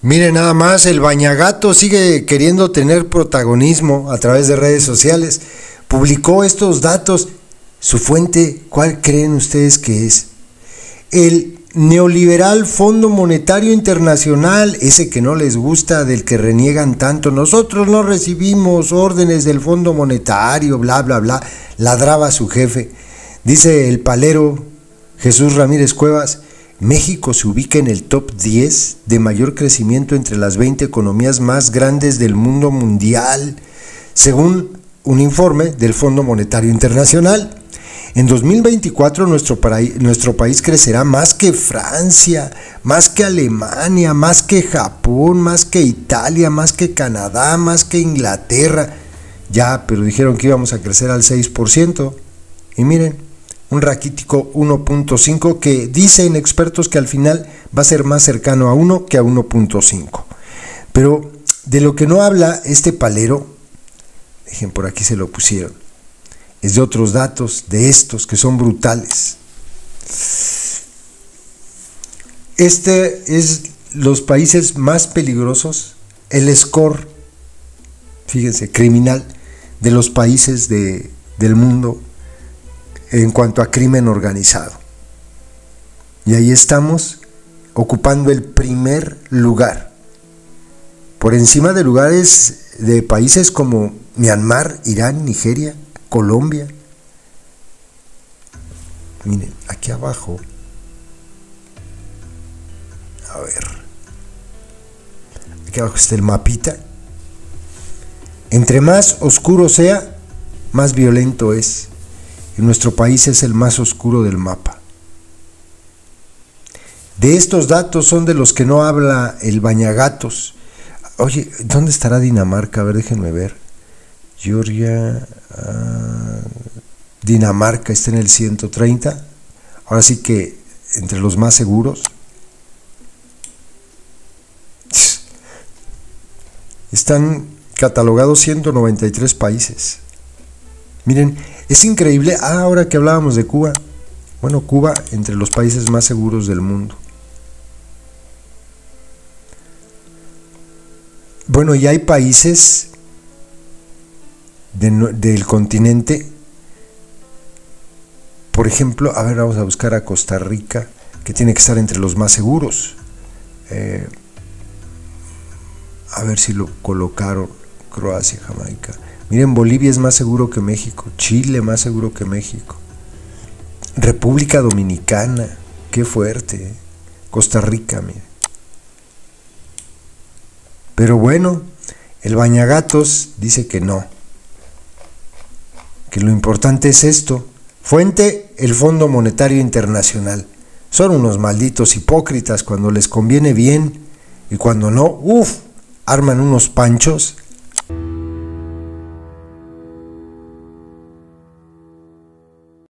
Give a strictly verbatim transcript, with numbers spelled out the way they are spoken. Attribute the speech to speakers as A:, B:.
A: Miren nada más, el Bañagato sigue queriendo tener protagonismo a través de redes sociales. Publicó estos datos. Su fuente, ¿cuál creen ustedes que es? El neoliberal Fondo Monetario Internacional, ese que no les gusta, del que reniegan tanto. Nosotros no recibimos órdenes del Fondo Monetario, bla, bla, bla. Ladraba su jefe. Dice el palero Jesús Ramírez Cuevas: México se ubica en el top diez de mayor crecimiento entre las veinte economías más grandes del mundo mundial, según un informe del Fondo Monetario Internacional. En dos mil veinticuatro nuestro, nuestro país crecerá más que Francia, más que Alemania, más que Japón, más que Italia, más que Canadá, más que Inglaterra. Ya, pero dijeron que íbamos a crecer al seis por ciento. Y miren, un raquítico uno punto cinco que dicen expertos que al final va a ser más cercano a uno que a uno punto cinco. Pero de lo que no habla este palero, dejen por aquí se lo pusieron, es de otros datos, de estos que son brutales. Este es los países más peligrosos, el score, fíjense, criminal de los países de, del mundo en cuanto a crimen organizado. Y ahí estamos ocupando el primer lugar, por encima de lugares de países como Myanmar, Irán, Nigeria, Colombia. Miren, aquí abajo, a ver, aquí abajo está el mapita. Entre más oscuro sea, más violento es. Y nuestro país es el más oscuro del mapa. De estos datos son de los que no habla el Bañagatos. Oye, ¿dónde estará Dinamarca? A ver, déjenme ver. Georgia, uh, Dinamarca está en el ciento treinta. Ahora sí que entre los más seguros. Están catalogados ciento noventa y tres países. Miren, es increíble. Ah, ahora que hablábamos de Cuba. Bueno, Cuba entre los países más seguros del mundo. Bueno, y hay países de, del continente, por ejemplo, a ver, vamos a buscar a Costa Rica, que tiene que estar entre los más seguros. Eh, a ver si lo colocaron. Croacia, Jamaica. Miren, Bolivia es más seguro que México. Chile más seguro que México. República Dominicana, qué fuerte. ¿eh? Costa Rica, miren. Pero bueno, el Bañagatos dice que no, que lo importante es esto. Fuente, el Fondo Monetario Internacional. Son unos malditos hipócritas. Cuando les conviene bien y cuando no, uff, arman unos panchos